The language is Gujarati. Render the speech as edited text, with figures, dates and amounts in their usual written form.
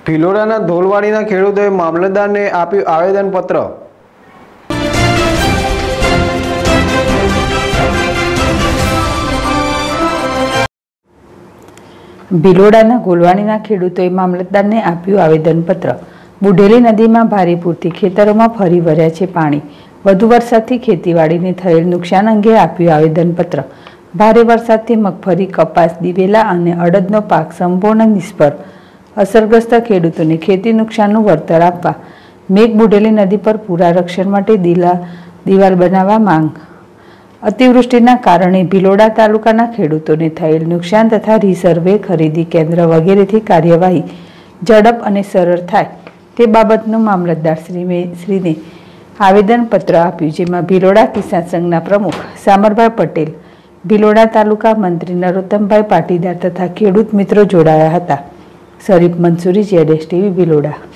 ભિલોડાના ધોલવાડીના ખેડૂતોએ મામલતદારને આપ્યું આવેદનપત્ર। ભિલોડાના ગોલવાણીના ખેડૂતોએ મામલતદારને આપ્યું આવેદનપત્ર। બુઢેલી નદીમાં ભારે પૂરથી ખેતરોમાં ફરી વળ્યા છે પાણી। વધુ વરસાદથી ખેતીવાડીને થયેલ નુકસાન અંગે આપ્યું આવેદનપત્ર। ભારે વરસાદથી મગફળી, કપાસ, દિવેલા અને અડદનો પાક સંપૂર્ણ નિષ્ફળ। અસરગ્રસ્ત ખેડૂતોને ખેતી નુકસાનનું વળતર આપવા મેઘ બુઢેલી નદી પર પૂરા રક્ષણ માટે દિવાલ બનાવવા માંગ। અતિવૃષ્ટિના કારણે ભિલોડા તાલુકાના ખેડૂતોને થયેલ નુકસાન તથા રીસર્વે, ખરીદી કેન્દ્ર વગેરેથી કાર્યવાહી ઝડપ અને સરળ થાય તે બાબતનું મામલતદારશ્રીને આવેદનપત્ર આપ્યું, જેમાં ભિલોડા કિસાન સંઘના પ્રમુખ સામરભાઈ પટેલ, ભિલોડા તાલુકા મંત્રી નરોત્તમભાઈ પાટીદાર તથા ખેડૂત મિત્રો જોડાયા હતા। શરીફ મંસૂરી, ZSTV, ભિલોડા।